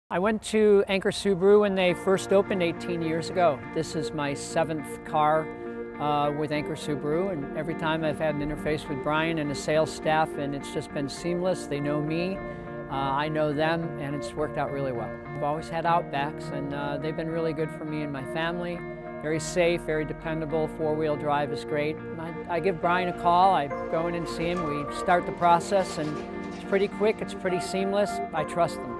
I went to Anchor Subaru when they first opened 18 years ago. This is my 7th car with Anchor Subaru, and every time I've had an interface with Brian and the sales staff, and it's just been seamless. They know me, I know them, and it's worked out really well. I've always had Outbacks, and they've been really good for me and my family. Very safe, very dependable, 4-wheel drive is great. I give Brian a call, I go in and see him, we start the process, and it's pretty quick, it's pretty seamless. I trust them.